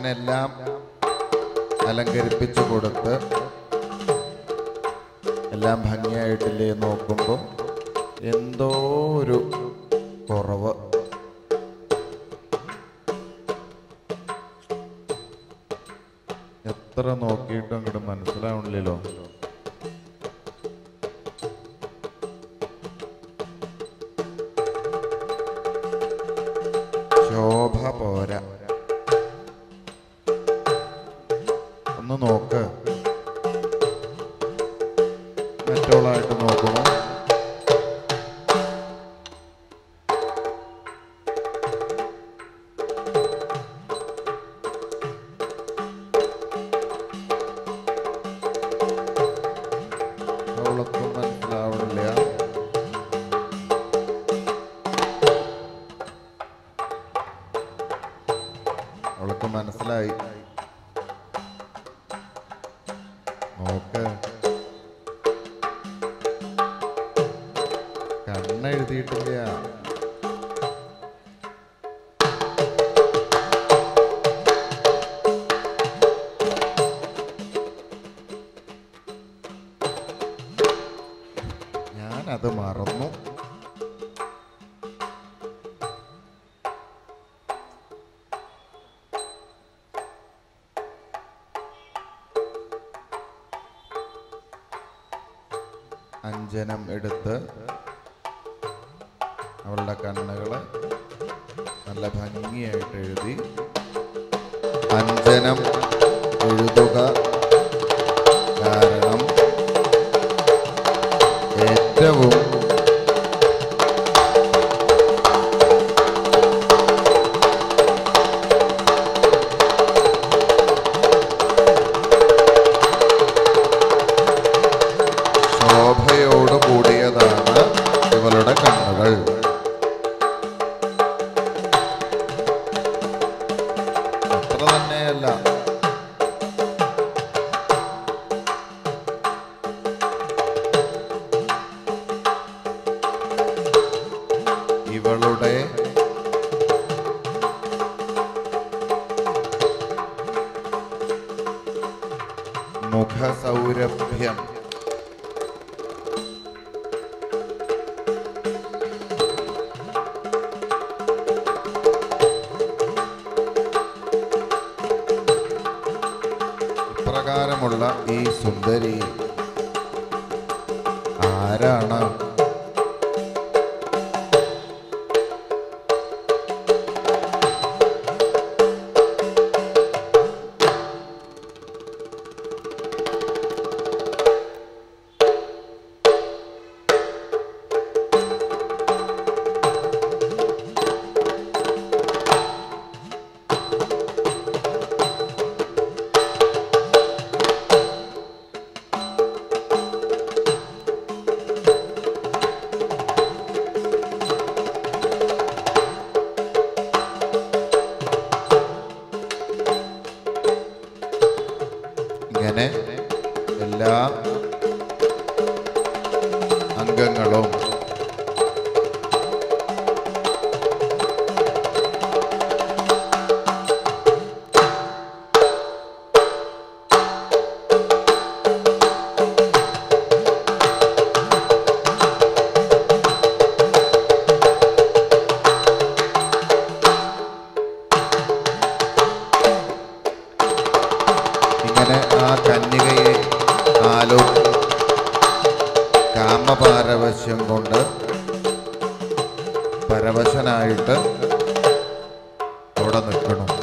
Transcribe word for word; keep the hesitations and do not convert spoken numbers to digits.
ഇങ്ങനെ എല്ലാം അലങ്കരിപ്പിച്ചു കൊടുത്ത് എല്ലാം ഭംഗിയായിട്ടില്ലേ നോക്കുമ്പോൾ എന്തോ ഒരു കുറവ്. എത്ര നോക്കിയിട്ടും അങ്ങോട്ട് മനസ്സിലാവണില്ലല്ലോ. ശോഭ പോരാ. ഒന്ന് നോക്ക്. മറ്റോളായിട്ട് നോക്കുമോ? അവൾക്കും മനസ്സിലാവണില്ല. അവൾക്ക് മനസ്സിലായി. നോക്ക്. കണ്ണെഴുതിയിട്ടില്ല. ഞാനത് മറന്നു. അഞ്ജനം എടുത്ത് അവളുടെ കണ്ണുകള് നല്ല ഭംഗിയായിട്ട് എഴുതി. അഞ്ജനം എഴുതുക കാരണം ഏറ്റവും ശോഭയോട് കൂടിയതാണ് ഇവളുടെ കണ്ണുകൾ. അത്ര തന്നെയല്ല, ഇവളുടെ മുഖസൗരഭ്യം ഇപ്രകാരമുള്ള ഈ സുന്ദരി ആരാണ്? ഇങ്ങനെ എല്ലാ അംഗങ്ങളും ഇങ്ങനെ ആ കന്യകയെ ആലോ കാമപാരവശ്യം കൊണ്ട് പരവശനായിട്ട് അവിടെ നിൽക്കണം.